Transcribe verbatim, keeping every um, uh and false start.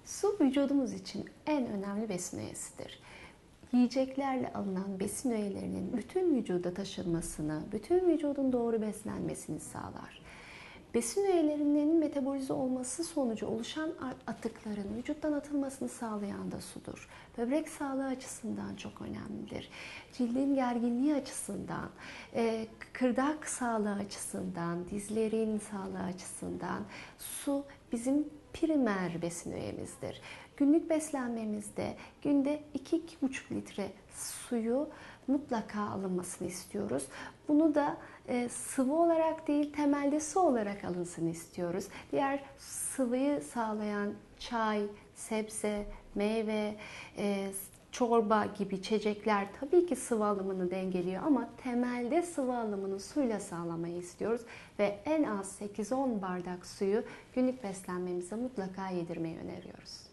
Su vücudumuz için en önemli besin öğesidir. Yiyeceklerle alınan besin öğelerinin bütün vücuda taşınmasını, bütün vücudun doğru beslenmesini sağlar. Besin öğelerinin metabolize olması sonucu oluşan atıkların vücuttan atılmasını sağlayan da sudur. Böbrek sağlığı açısından çok önemlidir. Cildin gerginliği açısından, kıkırdak sağlığı açısından, dizlerin sağlığı açısından su bizim primer besin öğemizdir. Günlük beslenmemizde günde iki iki buçuk litre suyu mutlaka alınmasını istiyoruz. Bunu da e, sıvı olarak değil, temelde su olarak alınsın istiyoruz. Diğer sıvıyı sağlayan çay, sebze, meyve, e, çorba gibi içecekler tabii ki sıvı alımını dengeliyor ama temelde sıvı alımını suyla sağlamayı istiyoruz ve en az sekiz on bardak suyu günlük beslenmemize mutlaka yedirmeyi öneriyoruz.